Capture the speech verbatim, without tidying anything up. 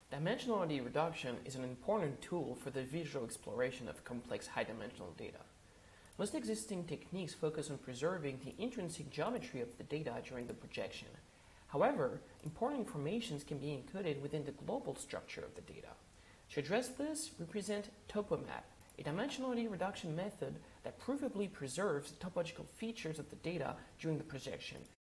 Dimensionality reduction is an important tool for the visual exploration of complex high-dimensional data. Most existing techniques focus on preserving the intrinsic geometry of the data during the projection. However, important informations can be encoded within the global structure of the data. To address this, we present TopoMap, a dimensionality reduction method that provably preserves the topological features of the data during the projection.